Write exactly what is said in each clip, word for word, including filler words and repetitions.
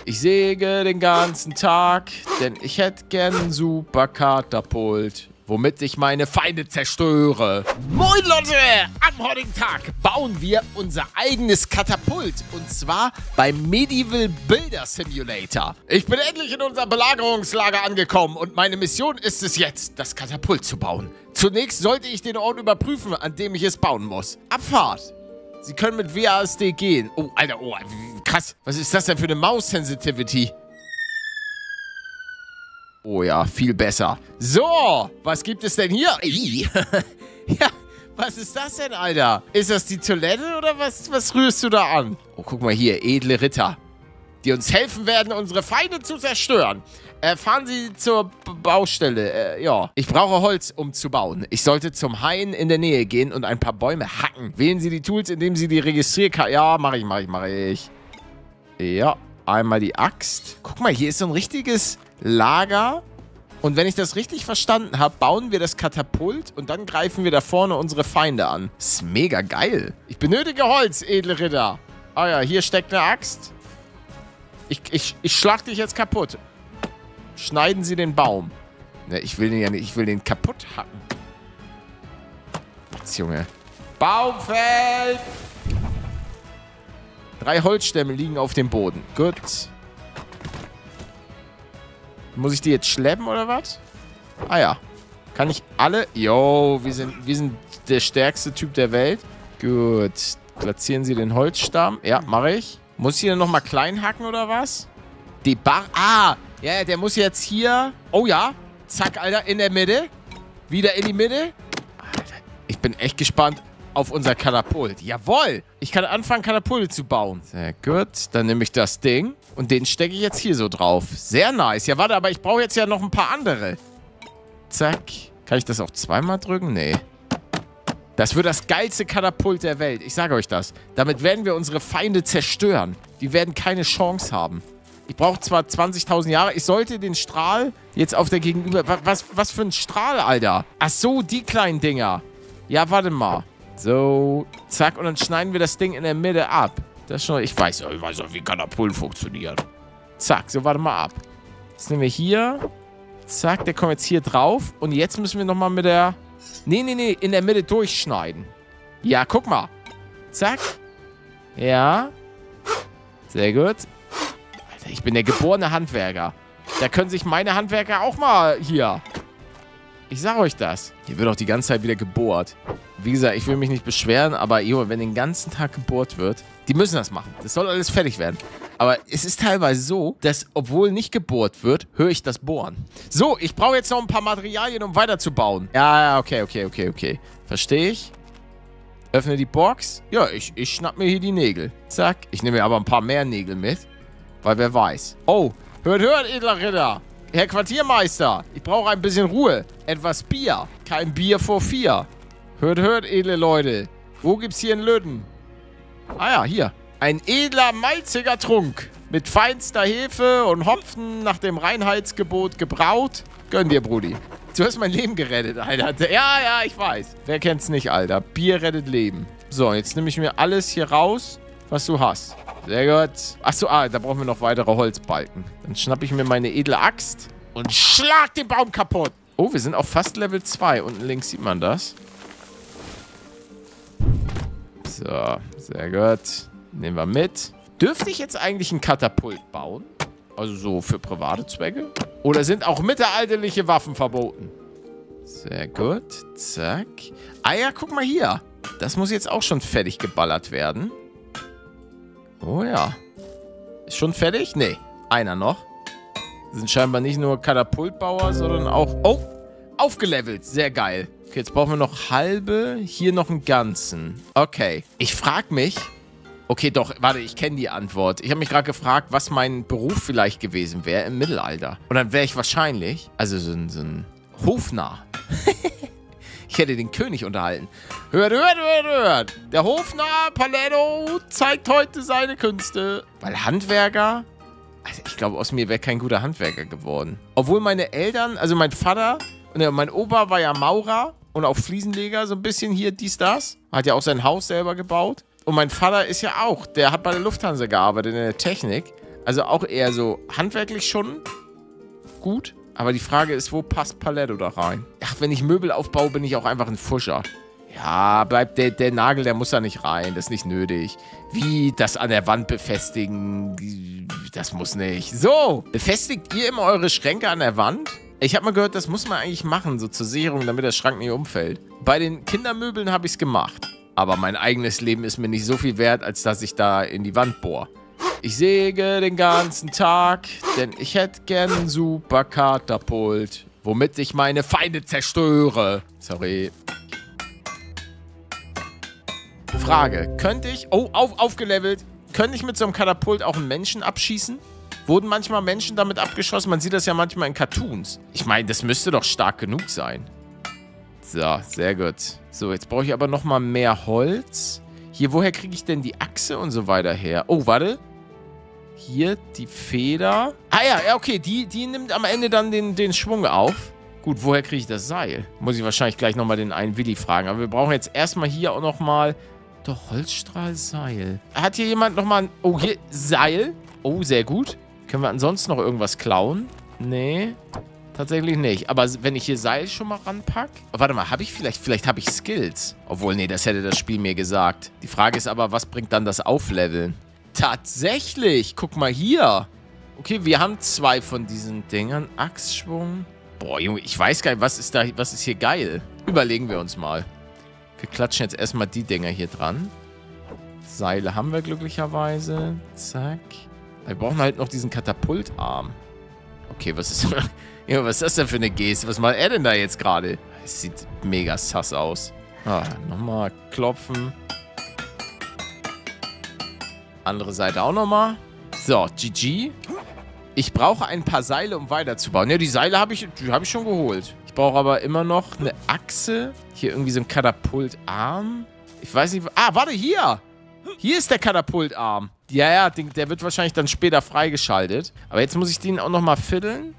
Ich säge den ganzen Tag, denn ich hätte gern einen super Katapult, womit ich meine Feinde zerstöre. Moin Leute, am heutigen Tag bauen wir unser eigenes Katapult. Und zwar beim Medieval Builder Simulator. Ich bin endlich in unserem Belagerungslager angekommen und meine Mission ist es jetzt, das Katapult zu bauen. Zunächst sollte ich den Ort überprüfen, an dem ich es bauen muss. Abfahrt. Sie können mit W A S D gehen. Oh, Alter, oh, krass. Was ist das denn für eine Maus-Sensitivity? Oh ja, viel besser. So, was gibt es denn hier? Ja, was ist das denn, Alter? Ist das die Toilette oder was, was rührst du da an? Oh, guck mal hier, edle Ritter, die uns helfen werden, unsere Feinde zu zerstören. Äh, fahren Sie zur B Baustelle. Äh, ja. Ich brauche Holz, um zu bauen. Ich sollte zum Hain in der Nähe gehen und ein paar Bäume hacken. Wählen Sie die Tools, indem Sie die Registrierkarte... Ja, mach ich, mach ich, mach ich. Ja, einmal die Axt. Guck mal, hier ist so ein richtiges Lager. Und wenn ich das richtig verstanden habe, bauen wir das Katapult und dann greifen wir da vorne unsere Feinde an. Das ist mega geil. Ich benötige Holz, edle Ritter. Ah ja, hier steckt eine Axt. Ich, ich, ich schlag dich jetzt kaputt. Schneiden Sie den Baum. Ne, ich will den ja nicht. Ich will den kaputt hacken. Was, Junge? Baum fällt! Drei Holzstämme liegen auf dem Boden. Gut. Muss ich die jetzt schleppen oder was? Ah ja. Kann ich alle... Jo, wir sind, wir sind der stärkste Typ der Welt. Gut. Platzieren Sie den Holzstamm. Ja, mache ich. Muss ich hier nochmal klein hacken oder was? Die Bar... Ah! Ja, der muss jetzt hier... Oh ja. Zack, Alter, in der Mitte. Wieder in die Mitte. Alter, ich bin echt gespannt auf unser Katapult. Jawohl. Ich kann anfangen, Katapulte zu bauen. Sehr gut. Dann nehme ich das Ding. Und den stecke ich jetzt hier so drauf. Sehr nice. Ja, warte, aber ich brauche jetzt ja noch ein paar andere. Zack. Kann ich das auch zweimal drücken? Nee. Das wird das geilste Katapult der Welt. Ich sage euch das. Damit werden wir unsere Feinde zerstören. Die werden keine Chance haben. Ich brauche zwar zwanzigtausend Jahre. Ich sollte den Strahl jetzt auf der Gegenüber... Was, was für ein Strahl, Alter? Ach so, die kleinen Dinger. Ja, warte mal. So, zack. Und dann schneiden wir das Ding in der Mitte ab. Das ist schon... Ich weiß, ich weiß auch, wie Katapult funktioniert. Zack, so, warte mal ab. Jetzt nehmen wir hier. Zack, der kommt jetzt hier drauf. Und jetzt müssen wir nochmal mit der... Nee, nee, nee, in der Mitte durchschneiden. Ja, guck mal. Zack. Ja. Sehr gut. Alter, ich bin der geborene Handwerker. Da können sich meine Handwerker auch mal hier... Ich sag euch das. Hier wird auch die ganze Zeit wieder gebohrt. Wie gesagt, ich will mich nicht beschweren, aber jo, wenn den ganzen Tag gebohrt wird, die müssen das machen. Das soll alles fertig werden. Aber es ist teilweise so, dass, obwohl nicht gebohrt wird, höre ich das Bohren. So, ich brauche jetzt noch ein paar Materialien, um weiterzubauen. Ja, ja, okay, okay, okay, okay. Verstehe ich. Öffne die Box. Ja, ich, ich schnapp mir hier die Nägel. Zack. Ich nehme mir aber ein paar mehr Nägel mit. Weil wer weiß. Oh, hört, hört, edler Ritter. Herr Quartiermeister, ich brauche ein bisschen Ruhe. Etwas Bier. Kein Bier vor vier. Hört, hört, edle Leute. Wo gibt's hier einen Löten? Ah ja, hier. Ein edler, malziger Trunk. Mit feinster Hefe und Hopfen nach dem Reinheitsgebot gebraut. Gönn dir, Brudi. Du hast mein Leben gerettet, Alter. Ja, ja, ich weiß. Wer kennt's nicht, Alter? Bier rettet Leben. So, jetzt nehme ich mir alles hier raus, was du hast. Sehr gut. Achso, ah, da brauchen wir noch weitere Holzbalken. Dann schnappe ich mir meine edle Axt und schlag den Baum kaputt. Oh, wir sind auf fast Level zwei. Unten links sieht man das. So, sehr gut. Nehmen wir mit. Dürfte ich jetzt eigentlich ein Katapult bauen? Also so für private Zwecke? Oder sind auch mittelalterliche Waffen verboten? Sehr gut. Zack. Ah ja, guck mal hier. Das muss jetzt auch schon fertig geballert werden. Oh ja. Ist schon fertig? Nee. Einer noch. Das sind scheinbar nicht nur Katapultbauer, sondern auch... Oh! Aufgelevelt. Sehr geil. Okay, jetzt brauchen wir noch halbe. Hier noch einen ganzen. Okay. Ich frage mich... Okay, doch. Warte, ich kenne die Antwort. Ich habe mich gerade gefragt, was mein Beruf vielleicht gewesen wäre im Mittelalter. Und dann wäre ich wahrscheinlich... Also so ein, so ein Hofnarr. Ich hätte den König unterhalten. Hört, hört, hört, hört. Der Hofnarr Paletto zeigt heute seine Künste. Weil Handwerker... Also ich glaube, aus mir wäre kein guter Handwerker geworden. Obwohl meine Eltern, also mein Vater und mein Opa war ja Maurer und auch Fliesenleger, so ein bisschen hier, dies, das. Hat ja auch sein Haus selber gebaut. Und mein Vater ist ja auch, der hat bei der Lufthansa gearbeitet, in der Technik. Also auch eher so handwerklich schon gut. Aber die Frage ist, wo passt Paletto da rein? Ach, wenn ich Möbel aufbaue, bin ich auch einfach ein Fuscher. Ja, bleibt der, der Nagel, der muss da nicht rein. Das ist nicht nötig. Wie das an der Wand befestigen, das muss nicht. So, befestigt ihr immer eure Schränke an der Wand? Ich habe mal gehört, das muss man eigentlich machen, so zur Sicherung, damit der Schrank nicht umfällt. Bei den Kindermöbeln habe ich es gemacht. Aber mein eigenes Leben ist mir nicht so viel wert, als dass ich da in die Wand bohre. Ich säge den ganzen Tag, denn ich hätte gern einen super Katapult, womit ich meine Feinde zerstöre. Sorry. Frage, könnte ich... Oh, auf, aufgelevelt. Könnte ich mit so einem Katapult auch einen Menschen abschießen? Wurden manchmal Menschen damit abgeschossen? Man sieht das ja manchmal in Cartoons. Ich meine, das müsste doch stark genug sein. So, sehr gut. So, jetzt brauche ich aber nochmal mehr Holz. Hier, woher kriege ich denn die Achse und so weiter her? Oh, warte. Hier, die Feder. Ah ja, ja, okay. Die, die nimmt am Ende dann den, den Schwung auf. Gut, woher kriege ich das Seil? Muss ich wahrscheinlich gleich nochmal den einen Willi fragen. Aber wir brauchen jetzt erstmal hier auch nochmal... Doch, Holzstrahlseil. Hat hier jemand nochmal ein... Oh, hier, Seil. Oh, sehr gut. Können wir ansonsten noch irgendwas klauen? Nee, tatsächlich nicht. Aber wenn ich hier Seil schon mal ranpacke... Oh, warte mal, habe ich vielleicht... Vielleicht habe ich Skills. Obwohl, nee, das hätte das Spiel mir gesagt. Die Frage ist aber, was bringt dann das Aufleveln? Tatsächlich! Guck mal hier. Okay, wir haben zwei von diesen Dingern. Achsschwung. Boah, Junge, ich weiß gar nicht, was ist da... Was ist hier geil? Überlegen wir uns mal. Wir klatschen jetzt erstmal die Dinger hier dran. Seile haben wir glücklicherweise. Zack. Wir brauchen halt noch diesen Katapultarm. Okay, was ist, ja, was ist das denn für eine Geste? Was macht er denn da jetzt gerade? Es sieht mega sass aus. Ah, nochmal klopfen. Andere Seite auch nochmal. So, G G. Ich brauche ein paar Seile, um weiterzubauen. Ja, die Seile habe ich, die habe ich schon geholt. Ich brauche aber immer noch eine Achse. Hier irgendwie so ein Katapultarm. Ich weiß nicht... Ah, warte, hier! Hier ist der Katapultarm. Ja, ja, der wird wahrscheinlich dann später freigeschaltet. Aber jetzt muss ich den auch nochmal fiddeln.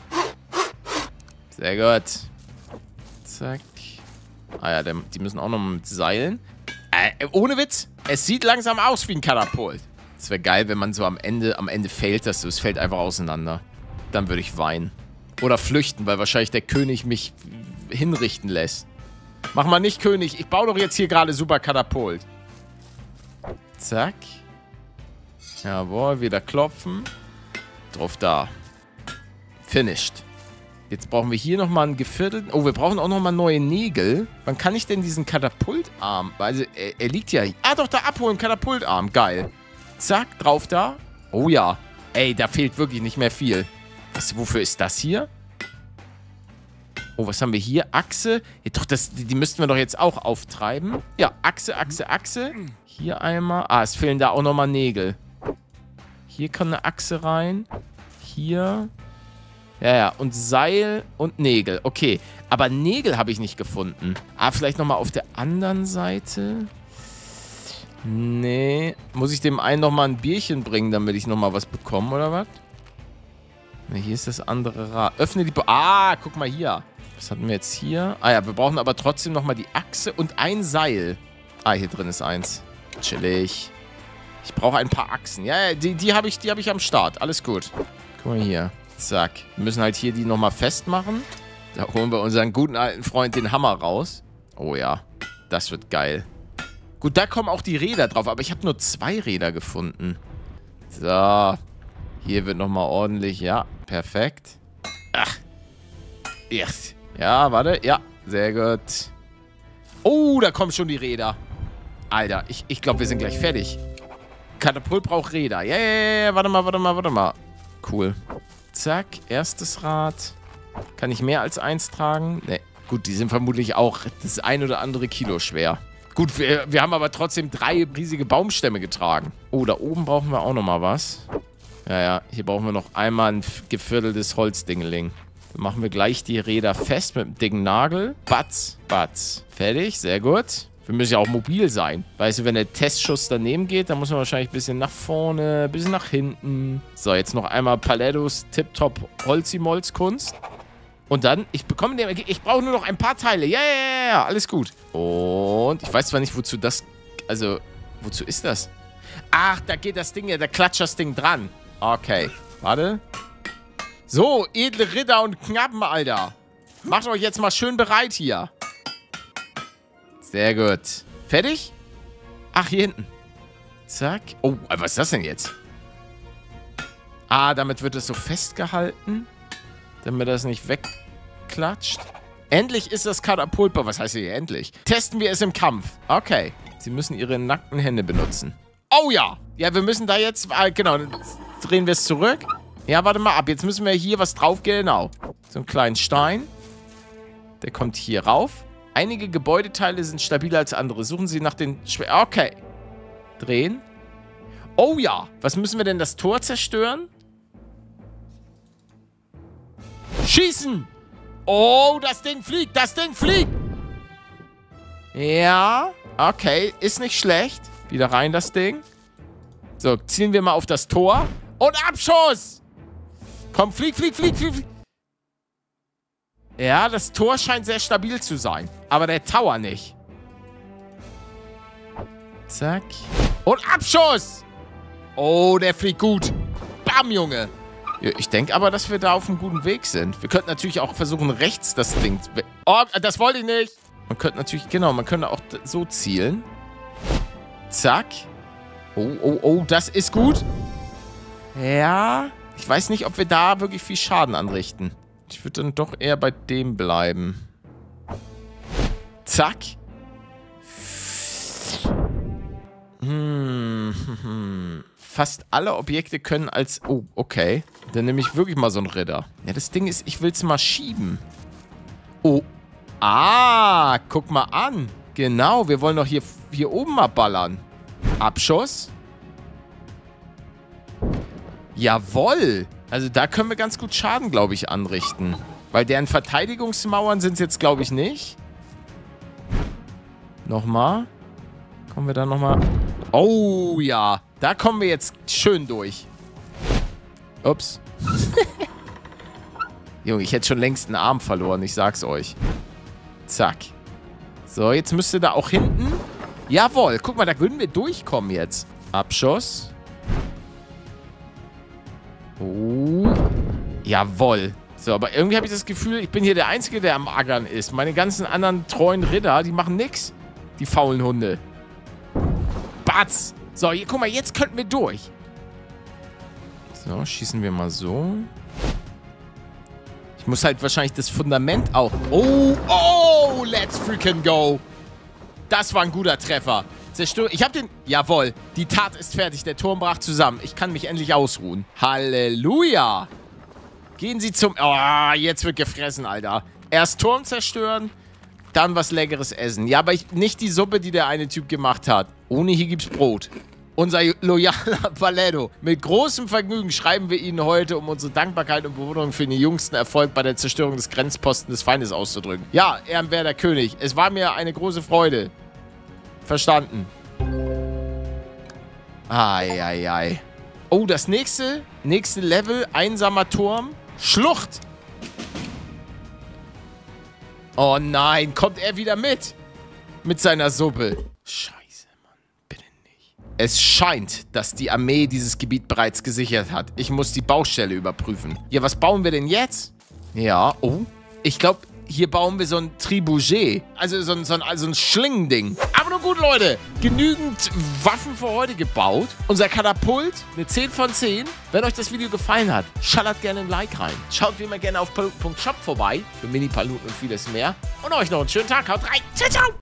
Sehr gut. Zack. Ah ja, die müssen auch nochmal mit Seilen. Äh, ohne Witz, es sieht langsam aus wie ein Katapult. Es wäre geil, wenn man so am Ende, am Ende fällt, dass du, es fällt einfach auseinander. Dann würde ich weinen. Oder flüchten, weil wahrscheinlich der König mich hinrichten lässt. Mach mal nicht König, ich baue doch jetzt hier gerade super Katapult. Zack. Jawohl, wieder klopfen. Drauf da. Finished. Jetzt brauchen wir hier nochmal einen geviertelten... Oh, wir brauchen auch nochmal neue Nägel. Wann kann ich denn diesen Katapultarm... Also, er, er liegt ja... Ah, doch, da abholen, Katapultarm. Geil. Zack, drauf da. Oh ja. Ey, da fehlt wirklich nicht mehr viel. Was, wofür ist das hier? Oh, was haben wir hier? Achse. Ja, doch, das, die, die müssten wir doch jetzt auch auftreiben. Ja, Achse, Achse, Achse. Hier einmal. Ah, es fehlen da auch nochmal Nägel. Hier kann eine Achse rein. Hier. Ja, ja. Und Seil und Nägel. Okay. Aber Nägel habe ich nicht gefunden. Ah, vielleicht nochmal auf der anderen Seite. Nee. Muss ich dem einen nochmal ein Bierchen bringen, damit ich nochmal was bekomme, oder was? Ne, hier ist das andere Rad. Öffne die... Bo ah, guck mal hier. Was hatten wir jetzt hier? Ah ja, wir brauchen aber trotzdem nochmal die Achse und ein Seil. Ah, hier drin ist eins. Chillig. Ich brauche ein paar Achsen. Ja, ja, die, die habe ich, die hab ich am Start. Alles gut. Guck mal hier. Zack. Wir müssen halt hier die nochmal festmachen. Da holen wir unseren guten alten Freund den Hammer raus. Oh ja. Das wird geil. Gut, da kommen auch die Räder drauf. Aber ich habe nur zwei Räder gefunden. So. Hier wird nochmal ordentlich. Ja, perfekt. Ach. Yes. Ja, warte. Ja, sehr gut. Oh, da kommen schon die Räder. Alter, ich, ich glaube, wir sind gleich fertig. Katapult braucht Räder. Ja, yeah, yeah, warte mal, warte mal, warte mal. Cool. Zack, erstes Rad. Kann ich mehr als eins tragen? Ne. Gut, die sind vermutlich auch das ein oder andere Kilo schwer. Gut, wir, wir haben aber trotzdem drei riesige Baumstämme getragen. Oh, da oben brauchen wir auch nochmal was. Ja, ja, hier brauchen wir noch einmal ein gevierteltes Holzdingeling. Dann machen wir gleich die Räder fest mit dem dicken Nagel. Batz, batz. Fertig, sehr gut. Wir müssen ja auch mobil sein. Weißt du, wenn der Testschuss daneben geht, dann muss man wahrscheinlich ein bisschen nach vorne, ein bisschen nach hinten. So, jetzt noch einmal Palettos Tip-Top Holzimolz-Kunst. Und dann, ich bekomme den, ich brauche nur noch ein paar Teile. Ja, ja, ja, ja, alles gut. Und ich weiß zwar nicht, wozu das, also, wozu ist das? Ach, da geht das Ding ja, da klatscht das Ding dran. Okay. Warte. So, edle Ritter und Knappen, Alter. Macht euch jetzt mal schön bereit hier. Sehr gut. Fertig? Ach, hier hinten. Zack. Oh, was ist das denn jetzt? Ah, damit wird es so festgehalten. Damit das nicht wegklatscht. Endlich ist das Katapult. Was heißt hier endlich? Testen wir es im Kampf. Okay. Sie müssen ihre nackten Hände benutzen. Oh ja. Ja, wir müssen da jetzt... Ah, genau. Drehen wir es zurück. Ja, warte mal ab. Jetzt müssen wir hier was drauf... Genau. So einen kleinen Stein. Der kommt hier rauf. Einige Gebäudeteile sind stabiler als andere. Suchen Sie nach den... Schwer okay. Drehen. Oh ja. Was müssen wir denn? Das Tor zerstören? Schießen! Oh, das Ding fliegt! Das Ding fliegt! Ja. Okay. Ist nicht schlecht. Wieder rein, das Ding. So, zielen wir mal auf das Tor. Und Abschuss! Komm, flieg, flieg, flieg, flieg, flieg. Ja, das Tor scheint sehr stabil zu sein. Aber der Tower nicht. Zack. Und Abschuss! Oh, der fliegt gut. Bam, Junge. Ja, ich denke aber, dass wir da auf einem guten Weg sind. Wir könnten natürlich auch versuchen, rechts das Ding... Oh, das wollte ich nicht. Man könnte natürlich... Genau, man könnte auch so zielen. Zack. Oh, oh, oh, das ist gut. Ja. Ich weiß nicht, ob wir da wirklich viel Schaden anrichten. Ich würde dann doch eher bei dem bleiben. Zack. Hm, hm, hm. Fast alle Objekte können als... Oh, okay. Dann nehme ich wirklich mal so einen Ritter. Ja, das Ding ist, ich will es mal schieben. Oh. Ah, guck mal an. Genau, wir wollen doch hier, hier oben mal ballern. Abschuss. Jawohl. Also da können wir ganz gut Schaden, glaube ich, anrichten. Weil deren Verteidigungsmauern sind es jetzt, glaube ich, nicht. Nochmal. Kommen wir da nochmal... Oh, ja. Da kommen wir jetzt schön durch. Ups. Junge, ich hätte schon längst einen Arm verloren, ich sag's euch. Zack. So, jetzt müsste da auch hinten... Jawohl, guck mal, da würden wir durchkommen jetzt. Abschuss. Oh. Jawohl. So, aber irgendwie habe ich das Gefühl, ich bin hier der Einzige, der am Ackern ist. Meine ganzen anderen treuen Ritter, die machen nix. Die faulen Hunde. Batz. So, hier, guck mal, jetzt könnten wir durch. So, schießen wir mal so. Ich muss halt wahrscheinlich das Fundament auch... Oh, oh, let's freaking go. Das war ein guter Treffer. Zerstör... Ich hab den... Jawohl, die Tat ist fertig. Der Turm brach zusammen. Ich kann mich endlich ausruhen. Halleluja. Gehen Sie zum... Oh, jetzt wird gefressen, Alter. Erst Turm zerstören, dann was Leckeres essen. Ja, aber ich, nicht die Suppe, die der eine Typ gemacht hat. Ohne hier gibt's Brot. Unser loyaler Paletto. Mit großem Vergnügen schreiben wir Ihnen heute, um unsere Dankbarkeit und Bewunderung für den jüngsten Erfolg bei der Zerstörung des Grenzposten des Feindes auszudrücken. Ja, ehrenwerter König, es war mir eine große Freude. Verstanden. Eieiei. Oh, das nächste, nächste Level, einsamer Turm, Schlucht. Oh nein, kommt er wieder mit? Mit seiner Suppe. Scheiße. Es scheint, dass die Armee dieses Gebiet bereits gesichert hat. Ich muss die Baustelle überprüfen. Ja, was bauen wir denn jetzt? Ja, oh. Ich glaube, hier bauen wir so ein Trebuchet. Also so ein, so ein, also ein Schlingending. Aber nun gut, Leute. Genügend Waffen für heute gebaut. Unser Katapult, eine zehn von zehn. Wenn euch das Video gefallen hat, schallert gerne ein Like rein. Schaut wie immer gerne auf paluten punkt shop vorbei. Für Mini-Paluten und vieles mehr. Und euch noch einen schönen Tag. Haut rein. Ciao, ciao.